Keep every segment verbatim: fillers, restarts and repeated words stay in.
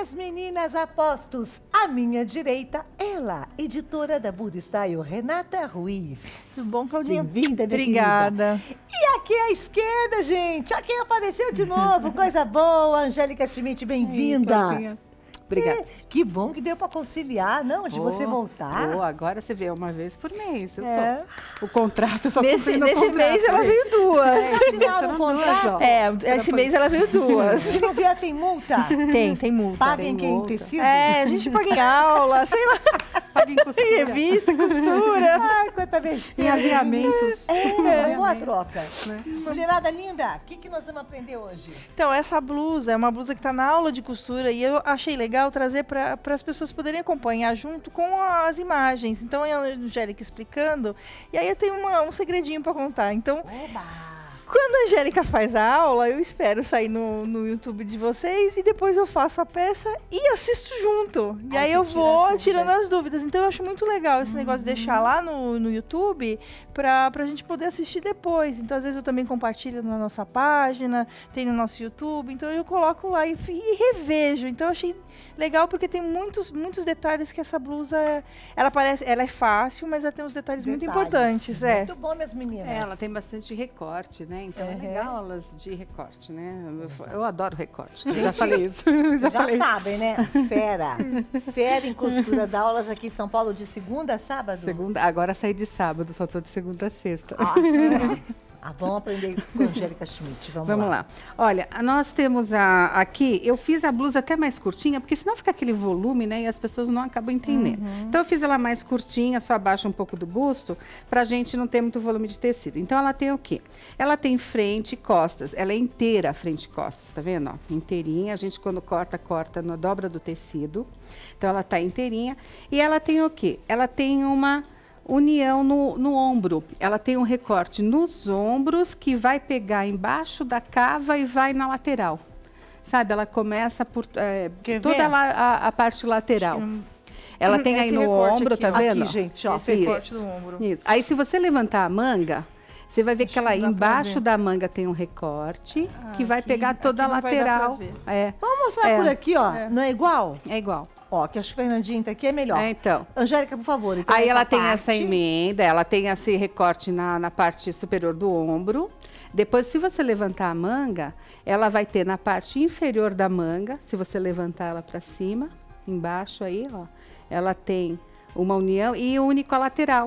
Minhas meninas apostos, à minha direita, ela, editora da Buda Style, Renata Ruiz. Tudo bom, Claudinha? Bem-vinda, minha Obrigada. querida. E aqui à esquerda, gente, a quem apareceu de novo, coisa boa, Angélica Schmidt, bem-vinda. Obrigada. É, que bom que deu para conciliar, não? De oh, você voltar. Oh, agora você vê uma vez por mês. Eu é. tô. O contrato, eu só Nesse, nesse contrato, mês ela veio duas. É, assinaram o contrato? É, esse mês ela veio duas. Se não vier, tem multa? Tem, tem multa. Paga em tem quem? multa. Tecido? É, a gente paga em aula, sei lá. Paga em costura. Em revista, costura. Ai, quanta Tem besteira. aviamentos. É, é Aviamentos. boa troca. Né? Mulherada linda, o que, que nós vamos aprender hoje? Então, essa blusa é uma blusa que está na aula de costura e eu achei legal trazer para as pessoas poderem acompanhar junto com as imagens. Então, a Angélica explicando, e aí eu tenho uma, um segredinho para contar. Então, Oba! quando a Angélica faz a aula, eu espero sair no, no YouTube de vocês e depois eu faço a peça e assisto junto. E Aí aí você eu tira vou as tirando dúvidas. as dúvidas. Então eu acho muito legal esse negócio de deixar lá no, no YouTube para a gente poder assistir depois. Então às vezes eu também compartilho na nossa página, tem no nosso YouTube. Então eu coloco lá e, e revejo. Então eu achei legal porque tem muitos, muitos detalhes que essa blusa, ela parece, ela é fácil, mas ela tem uns detalhes, Detalhes. muito importantes. É. Muito bom, minhas meninas. É, ela tem bastante recorte, né? Então Uhum. é legal elas de recorte, né? Eu, eu adoro recorte. Gente, já falei isso. Vocês já já falei. sabem, né? Fera. Fera em costura, dá aulas aqui em São Paulo de segunda a sábado? Segunda, agora saí de sábado, só tô de segunda a sexta. Nossa. Ah, vamos aprender com a Angélica Schmidt. Vamos, Vamos lá. lá. Olha, nós temos a, aqui, eu fiz a blusa até mais curtinha, porque senão fica aquele volume, né? E as pessoas não acabam entendendo. Uhum. Então eu fiz ela mais curtinha, só abaixa um pouco do busto, pra gente não ter muito volume de tecido. Então ela tem o quê? Ela tem frente e costas. Ela é inteira frente e costas, tá vendo? Ó, inteirinha. A gente quando corta, corta na dobra do tecido. Então ela tá inteirinha. E ela tem o quê? Ela tem uma união no, no ombro. Ela tem um recorte nos ombros que vai pegar embaixo da cava e vai na lateral. Sabe? Ela começa por é, toda a, a, a parte lateral. Não... Ela tem aí no ombro, aqui, tá vendo? Aqui, gente, ó. Esse recorte do ombro. Isso. Aí se você levantar a manga, você vai ver Acho que ela embaixo da manga tem um recorte ah, que vai aqui, pegar toda a lateral. É. Vamos mostrar é. por aqui, ó. É. Não é igual? É igual. Ó, que acho que o Fernandinho tá aqui é melhor. É, então. Angélica, por favor. Então aí ela parte... tem essa emenda, ela tem esse recorte na, na parte superior do ombro. Depois, se você levantar a manga, ela vai ter na parte inferior da manga, se você levantar ela para cima, embaixo aí, ó, ela tem uma união e une com a lateral.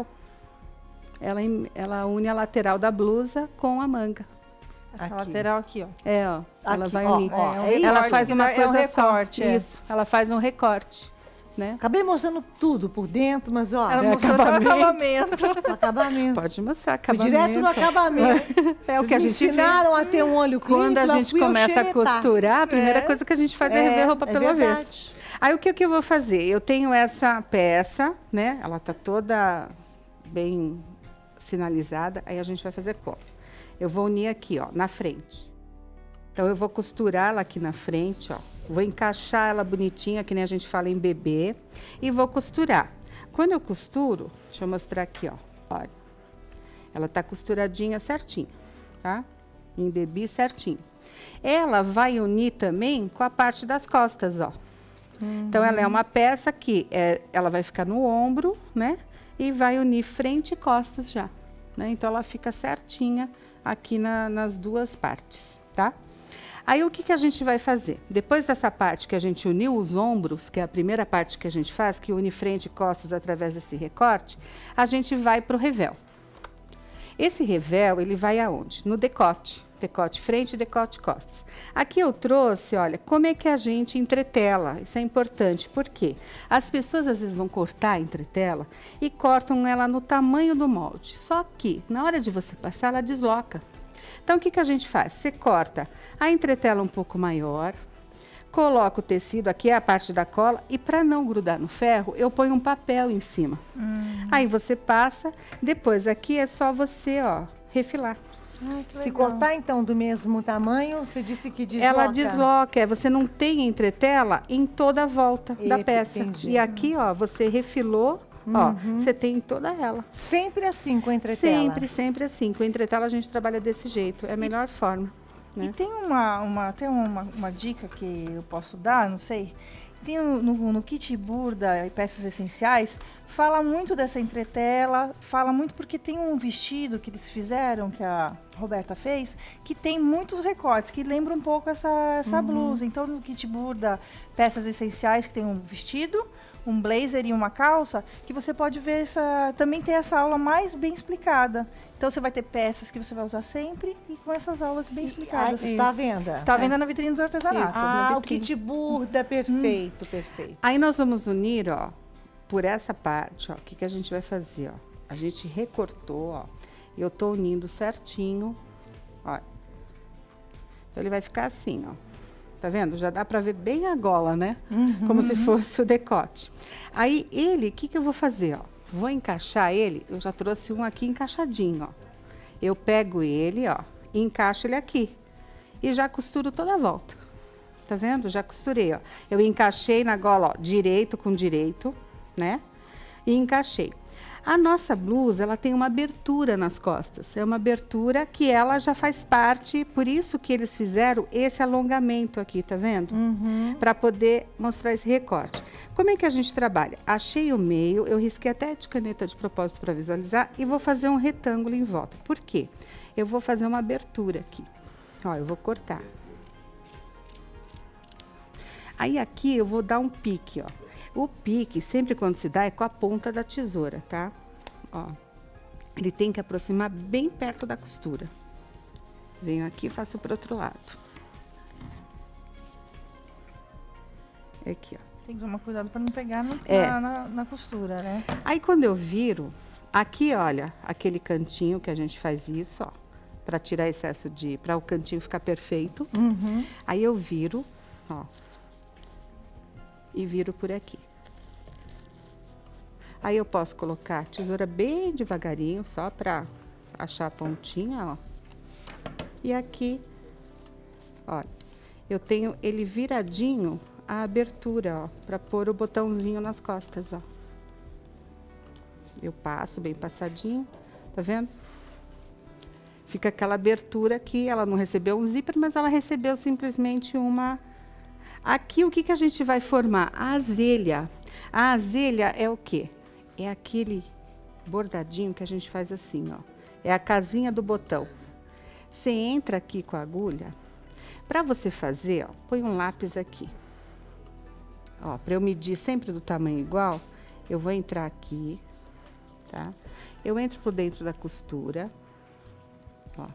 Ela, ela une a lateral da blusa com a manga. Essa aqui. lateral aqui, ó. É, ó. Aqui, ela vai ó, unir. ó, é, é ela faz uma coisa é um recorte, só. É. Isso. Ela faz um recorte, né? Acabei mostrando tudo por dentro, mas ó. Ela é mostrou acabamento. acabamento. acabamento. Pode mostrar Fui acabamento. direto no acabamento. É o que a gente ensinaram a ter um olho clínico. Quando a gente começa a costurar, a primeira é. coisa que a gente faz é, é rever roupa é pelo verdade. avesso. Aí o que, que eu vou fazer? Eu tenho essa peça, né? Ela tá toda bem sinalizada. Aí a gente vai fazer como? Eu vou unir aqui, ó, na frente. Então, eu vou costurar ela aqui na frente, ó. Vou encaixar ela bonitinha, que nem a gente fala em bebê. E vou costurar. Quando eu costuro, deixa eu mostrar aqui, ó. Olha. Ela tá costuradinha certinho, tá? Em bebê certinho. Ela vai unir também com a parte das costas, ó. Uhum. Então, ela é uma peça que é, ela vai ficar no ombro, né? E vai unir frente e costas já, né? Então, ela fica certinha aqui na, nas duas partes, tá? Aí, o que, que a gente vai fazer? Depois dessa parte que a gente uniu os ombros, que é a primeira parte que a gente faz, que une frente e costas através desse recorte, a gente vai para o revel. Esse revel, ele vai aonde? No decote. Decote frente e decote costas. Aqui eu trouxe, olha, como é que a gente entretela. Isso é importante, por quê? As pessoas às vezes vão cortar a entretela e cortam ela no tamanho do molde. Só que, na hora de você passar, ela desloca. Então, o que, que a gente faz? Você corta a entretela um pouco maior, coloca o tecido, aqui é a parte da cola, e para não grudar no ferro, eu ponho um papel em cima. Hum. Aí você passa, depois aqui é só você, ó, refilar. Ai, se cortar, então, do mesmo tamanho, você disse que desloca. Ela desloca, é, você não tem entretela em toda a volta Eita, da peça. Entendi. E aqui, ó, você refilou, uhum. ó, você tem toda ela. Sempre assim com a entretela? Sempre, sempre assim. Com a entretela a gente trabalha desse jeito, é a melhor e, forma. Né? E tem uma, uma, tem uma, uma dica que eu posso dar, não sei, tem no, no, no kit Burda e peças essenciais, fala muito dessa entretela, fala muito porque tem um vestido que eles fizeram, que a Roberta fez, que tem muitos recortes, que lembra um pouco essa, essa uhum. blusa. Então, no kit Burda, peças essenciais, que tem um vestido, um blazer e uma calça, que você pode ver essa, também ter essa aula mais bem explicada. Então, você vai ter peças que você vai usar sempre e com essas aulas bem explicadas. Ah, está à venda? Está à venda é. na vitrine do artesanato. Isso, ah, o kit Burda, perfeito, hum. perfeito. Aí nós vamos unir, ó, por essa parte, ó, o que, que a gente vai fazer, ó? A gente recortou, ó, e eu tô unindo certinho, ó. Então, ele vai ficar assim, ó. Tá vendo? Já dá pra ver bem a gola, né? Uhum, Como uhum. se fosse o decote. Aí, ele, o que que eu vou fazer, ó? Vou encaixar ele, eu já trouxe um aqui encaixadinho, ó. Eu pego ele, ó, e encaixo ele aqui. E já costuro toda a volta. Tá vendo? Já costurei, ó. Eu encaixei na gola, ó, direito com direito, né? E encaixei. A nossa blusa, ela tem uma abertura nas costas. É uma abertura que ela já faz parte, por isso que eles fizeram esse alongamento aqui, tá vendo? Uhum. Para poder mostrar esse recorte. Como é que a gente trabalha? Achei o meio, eu risquei até de caneta de propósito para visualizar e vou fazer um retângulo em volta. Por quê? Eu vou fazer uma abertura aqui. Ó, eu vou cortar. Aí aqui eu vou dar um pique, ó. O pique, sempre quando se dá, é com a ponta da tesoura, tá? Ó, ele tem que aproximar bem perto da costura. Venho aqui e faço pro outro lado. Aqui, ó. Tem que tomar cuidado para não pegar no, é. na, na, na costura, né? Aí, quando eu viro, aqui, olha, aquele cantinho que a gente faz isso, ó, para tirar excesso de... para o cantinho ficar perfeito. Uhum. Aí, eu viro, ó, e viro por aqui. Aí eu posso colocar a tesoura bem devagarinho, só para achar a pontinha, ó. E aqui, olha, eu tenho ele viradinho a abertura, ó, para pôr o botãozinho nas costas, ó. Eu passo bem passadinho, tá vendo? Fica aquela abertura aqui, ela não recebeu um zíper, mas ela recebeu simplesmente uma... Aqui, o que que a gente vai formar? A azelha. A azelha é o quê? É aquele bordadinho que a gente faz assim, ó. É a casinha do botão. Você entra aqui com a agulha. Para você fazer, ó, põe um lápis aqui. Ó, para eu medir sempre do tamanho igual, eu vou entrar aqui, tá? Eu entro por dentro da costura, ó.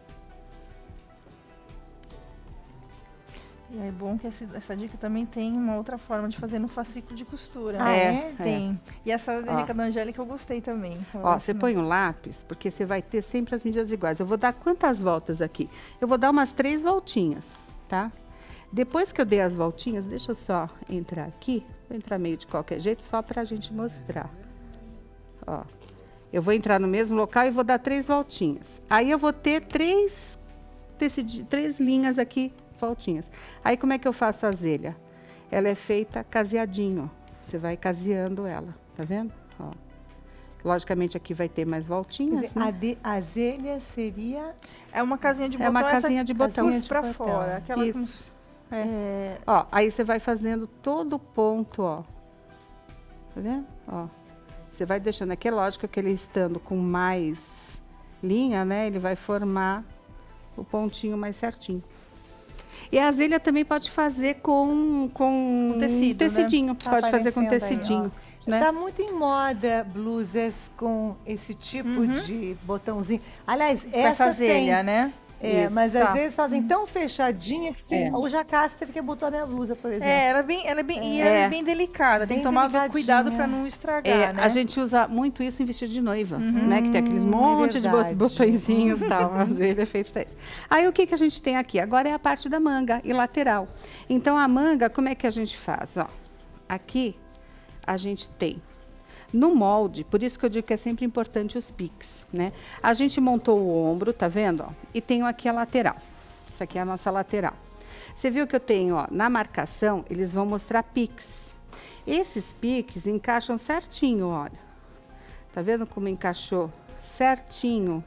E é bom que essa, essa dica também tem uma outra forma de fazer no fascículo de costura. Ah, é? é? Tem. É. E essa dica da Angélica eu gostei também. Ó, você põe um lápis, porque você vai ter sempre as medidas iguais. Eu vou dar quantas voltas aqui? Eu vou dar umas três voltinhas, tá? Depois que eu dei as voltinhas, deixa eu só entrar aqui. Vou entrar meio de qualquer jeito, só pra gente mostrar. Ó, eu vou entrar no mesmo local e vou dar três voltinhas. Aí eu vou ter três, decidi, três linhas aqui, voltinhas. Aí como é que eu faço a azelha? Ela é feita caseadinho. Você vai caseando ela, tá vendo? Ó. Logicamente aqui vai ter mais voltinhas. Dizer, né? A de, azelha seria... É uma casinha de botão. É uma casinha de botão. Casinha pra botão. Fora. Aquela Isso. Com... É. É... Ó, aí você vai fazendo todo o ponto, ó. Tá vendo? Ó. Você vai deixando aqui, é lógico que ele estando com mais linha, né? Ele vai formar o pontinho mais certinho. E a azelha também pode fazer com, com um tecido, tecidinho. Né? Tá pode fazer com tecidinho. Aí, né? Tá muito em moda blusas com esse tipo uhum. de botãozinho. Aliás, com essa, essa azelha, tem, né? É, Isso, mas tá. às vezes fazem tão fechadinha que se, é. o jacastre teve que botar a minha blusa, por exemplo. É, ela é bem, ela é bem, é. E ela é bem delicada, bem tem que tomar cuidado para não estragar, é, né? A gente usa muito isso em vestido de noiva, uhum. né? Que tem aqueles monte é de botõezinhos e tal, mas ele é feito para isso. Aí o que que a gente tem aqui? Agora é a parte da manga e lateral. Então a manga, como é que a gente faz? Ó, aqui a gente tem no molde, por isso que eu digo que é sempre importante os piques, né? A gente montou o ombro, tá vendo? Ó, e tenho aqui a lateral. Essa aqui é a nossa lateral. Você viu que eu tenho, ó, na marcação, eles vão mostrar piques. Esses piques encaixam certinho, olha. Tá vendo como encaixou certinho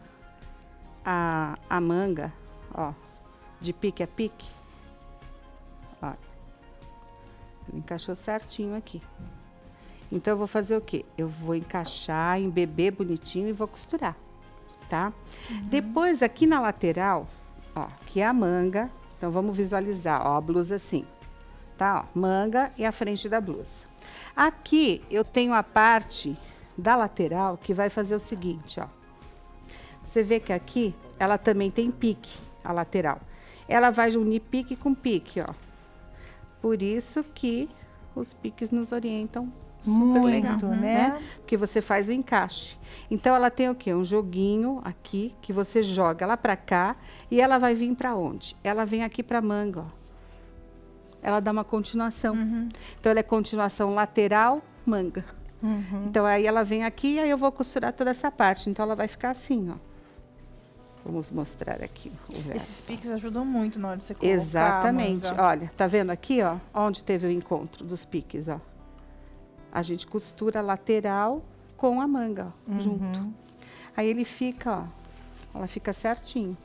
a, a manga, ó, de pique a pique? Ó. Ele encaixou certinho aqui. Então, eu vou fazer o quê? Eu vou encaixar, embeber bonitinho e vou costurar, tá? Uhum. Depois, aqui na lateral, ó, aqui é a manga. Então, vamos visualizar, ó, a blusa assim, tá? Ó, manga e a frente da blusa. Aqui, eu tenho a parte da lateral que vai fazer o seguinte, ó. Você vê que aqui, ela também tem pique, a lateral. Ela vai unir pique com pique, ó. Por isso que os piques nos orientam super muito, legal, né? né? Porque você faz o encaixe. Então, ela tem o quê? Um joguinho aqui, que você joga lá pra cá, e ela vai vir pra onde? Ela vem aqui pra manga, ó. Ela dá uma continuação. Uhum. Então, ela é continuação lateral, manga. Uhum. Então, aí ela vem aqui, e aí eu vou costurar toda essa parte. Então, ela vai ficar assim, ó. Vamos mostrar aqui o verso. Esses piques ajudam muito na hora de você colocar. Exatamente. Olha, tá vendo aqui, ó? Onde teve o encontro dos piques, ó. A gente costura a lateral com a manga, ó, uhum. junto. Aí ele fica, ó. Ela fica certinho.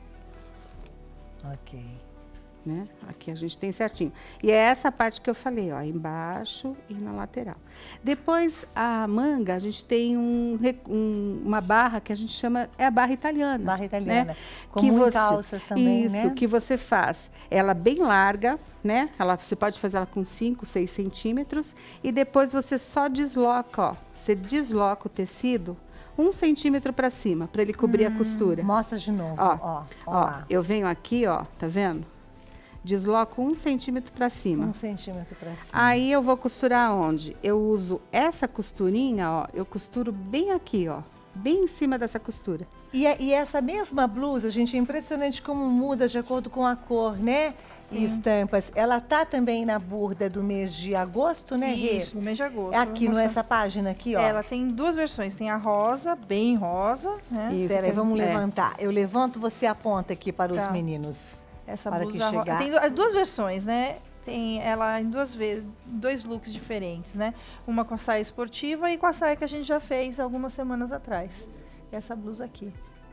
Ok. Né? Aqui a gente tem certinho. E é essa parte que eu falei, ó, embaixo e na lateral. Depois, a manga, a gente tem um, um, uma barra que a gente chama, é a barra italiana. Barra italiana. Né? Como que em você, calças também, isso, né? Isso, que você faz. Ela bem larga, né? Ela, você pode fazer ela com cinco, seis centímetros. E depois você só desloca, ó. Você desloca o tecido um centímetro para cima, para ele cobrir hum, a costura. Mostra de novo, ó. Ó, ó, ó eu venho aqui, ó, tá vendo? Desloco um centímetro para cima. Um centímetro para cima. Aí eu vou costurar onde? Eu uso essa costurinha, ó. Eu costuro bem aqui, ó. Bem em cima dessa costura. E, e essa mesma blusa, gente, é impressionante como muda de acordo com a cor, né? E Sim. estampas. Ela tá também na burda do mês de agosto, né, Rê? Isso, no mês de agosto. É aqui, nessa página aqui, ó. Ela tem duas versões. Tem a rosa, bem rosa, né? Isso. Peraí, vamos é. levantar. Eu levanto, você aponta aqui para tá. os meninos. Essa para blusa que chegar. Tem duas versões, né? Tem ela em duas vezes, dois looks diferentes, né? Uma com a saia esportiva e com a saia que a gente já fez algumas semanas atrás. Essa blusa aqui.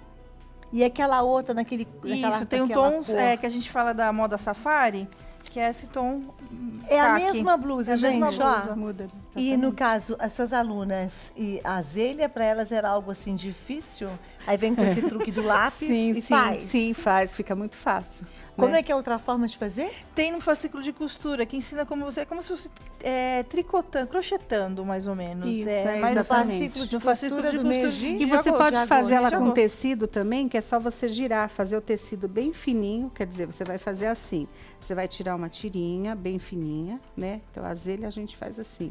E aquela outra naquele... Isso, tem um tom é, que a gente fala da moda safari, que é esse tom É caque. a mesma blusa, é gente, mesma blusa. ó. Muda. E no caso, as suas alunas, e a Zélia, para elas era algo assim difícil? Aí vem com esse truque do lápis sim, e sim, faz? Sim, faz, fica muito fácil. Como né? é que é outra forma de fazer? Tem um fascículo de costura que ensina como você, é como se fosse é, tricotando, crochetando mais ou menos. Isso, é, é mas fascículo de no fascículo costura de do costura mês de E você agosto, pode de fazer agosto, ela de com agosto. tecido também, que é só você girar, fazer o tecido bem fininho, quer dizer, você vai fazer assim. Você vai tirar uma tirinha bem fininha, né? Então, a zelha a gente faz assim.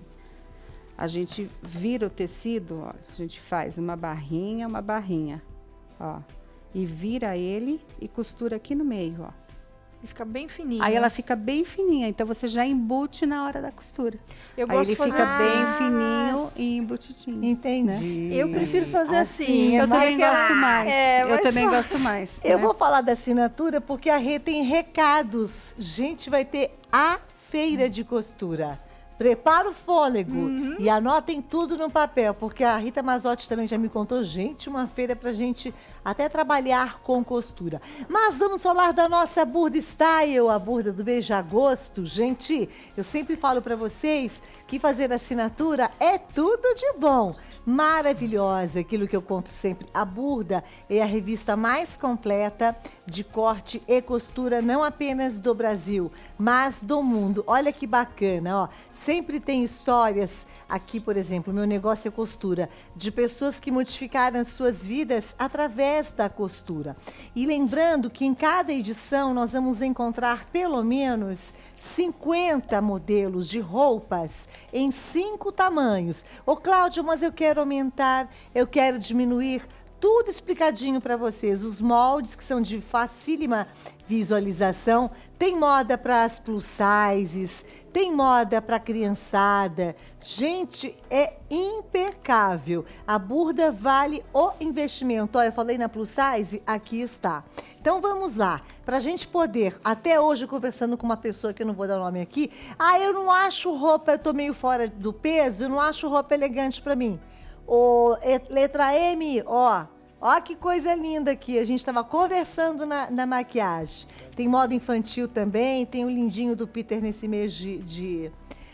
A gente vira o tecido, ó, a gente faz uma barrinha, uma barrinha, ó. E vira ele e costura aqui no meio, ó. E fica bem fininho. Aí ela fica bem fininha, então você já embute na hora da costura. Eu Aí gosto ele de fazer fica assim. bem fininho e embutidinho. Entendi. Eu prefiro fazer assim. é Eu também mais gosto mais. É, eu mais também fácil. gosto mais. Eu né? vou falar da assinatura porque a Rê tem recados. Gente, vai ter a feira de costura. Prepara o fôlego Uhum. e anotem tudo no papel, porque a Rita Mazotti também já me contou, gente, uma feira pra gente até trabalhar com costura. Mas vamos falar da nossa Burda Style, a burda do mês de agosto. Gente, eu sempre falo pra vocês que fazer assinatura é tudo de bom. Maravilhosa, aquilo que eu conto sempre. A Burda é a revista mais completa de corte e costura, não apenas do Brasil, mas do mundo. Olha que bacana, ó. Sempre tem histórias, aqui, por exemplo, meu negócio é costura, de pessoas que modificaram as suas vidas através da costura. E lembrando que em cada edição nós vamos encontrar pelo menos cinquenta modelos de roupas em cinco tamanhos. Ô, Cláudia, mas eu quero aumentar, eu quero diminuir. Tudo explicadinho para vocês. Os moldes que são de facílima visualização. Tem moda para as plus sizes, tem moda para criançada. Gente, é impecável. A Burda vale o investimento. Olha, eu falei na plus size, aqui está. Então vamos lá, para a gente poder, até hoje conversando com uma pessoa que eu não vou dar o nome aqui, ah, eu não acho roupa, eu tô meio fora do peso, eu não acho roupa elegante para mim. O, letra M, ó, Ó que coisa linda aqui. A gente estava conversando na, na maquiagem. Tem moda infantil também. Tem o lindinho do Peter nesse mês de, de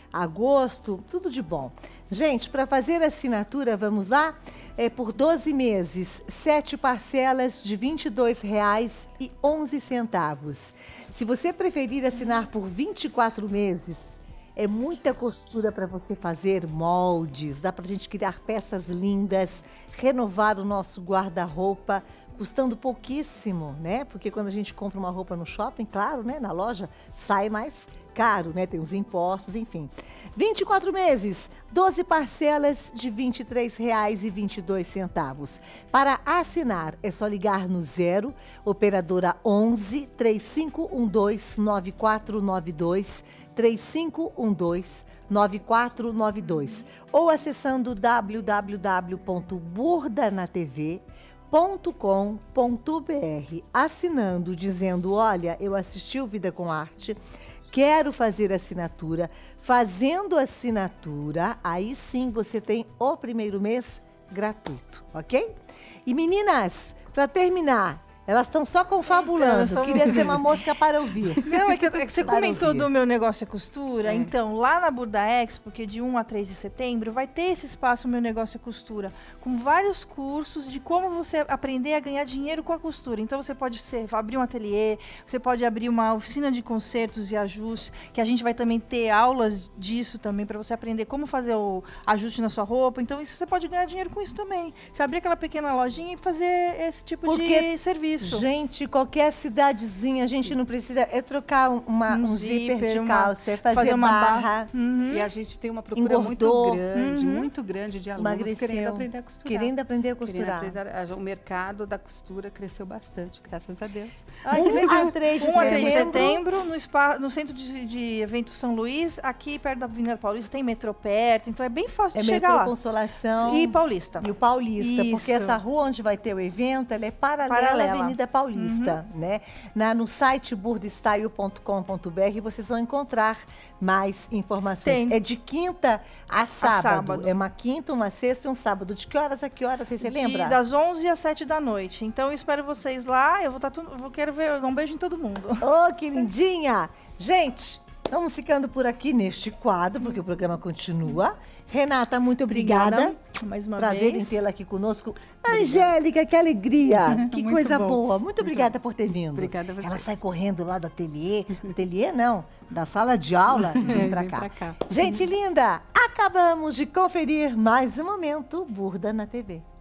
agosto. Tudo de bom. Gente, para fazer a assinatura, vamos lá? É por doze meses, sete parcelas de vinte e dois reais e onze centavos. Se você preferir assinar por vinte e quatro meses, é muita costura para você fazer moldes, dá para a gente criar peças lindas, renovar o nosso guarda-roupa, custando pouquíssimo, né? Porque quando a gente compra uma roupa no shopping, claro, né? Na loja, sai mais caro, né? Tem os impostos, enfim. vinte e quatro meses, doze parcelas de vinte e três reais e vinte e dois centavos. Para assinar, é só ligar no zero, operadora onze, três cinco um dois, nove quatro nove dois, três cinco um dois, nove quatro nove dois, ou acessando w w w ponto burda na t v ponto com ponto b r, assinando, dizendo, olha, eu assisti o Vida com Arte, quero fazer assinatura. Fazendo assinatura, aí sim você tem o primeiro mês gratuito, ok? E meninas, para terminar, elas estão só confabulando. Então, Queria ser uma mosca para ouvir. Não, é que, é que você Para comentou ouvir. do meu negócio é costura. É. Então, lá na Burda Expo, que é de um a três de setembro, vai ter esse espaço Meu Negócio é Costura, com vários cursos de como você aprender a ganhar dinheiro com a costura. Então, você pode ser, abrir um ateliê, você pode abrir uma oficina de consertos e ajustes, que a gente vai também ter aulas disso também, para você aprender como fazer o ajuste na sua roupa. Então, isso você pode ganhar dinheiro com isso também. Você abrir aquela pequena lojinha e fazer esse tipo Porque, de serviço. gente, qualquer cidadezinha, a gente não precisa é trocar uma, um, Um zíper, zíper, de uma- calça, é fazer, fazer uma barra. barra. Uhum. E a gente tem uma procura Engordou. muito grande, Uhum. muito grande de alunos Emagreceu. querendo aprender a costurar. Querendo aprender a Querendo costurar. aprender a- o mercado da costura cresceu bastante, graças a Deus. Ai, que um legal. a três de um a três de setembro. setembro, no, spa, no centro de, de eventos São Luís, aqui perto da Avenida Paulista, tem metrô perto, então é bem fácil É de chegar metrô lá. Consolação. E Paulista. E o Paulista, porque Isso. essa rua onde vai ter o evento, ela é paralela, Paralela. à Avenida Paulista, né? Na, no site burda style ponto com ponto b r vocês vão encontrar mais informações. Tem. É de quinta a sábado. sábado. É uma quinta, uma sexta e um sábado. De que horas a que horas, você De- lembra? Das onze às sete da noite. Então eu espero vocês lá. Eu vou estar tudo, eu quero ver, dar um beijo em todo mundo. Oh, que lindinha! Gente, vamos ficando por aqui neste quadro, porque o programa continua. Renata, muito obrigada. Mais uma Prazer em vez. tê-la aqui conosco. Angélica, que alegria! Que Muito coisa bom. boa! Muito obrigada por ter vindo. Obrigada a você. Ela sai correndo lá do ateliê. Ateliê não, da sala de aula e vem pra Vem cá. pra cá. Gente linda, acabamos de conferir mais um momento Burda na T V.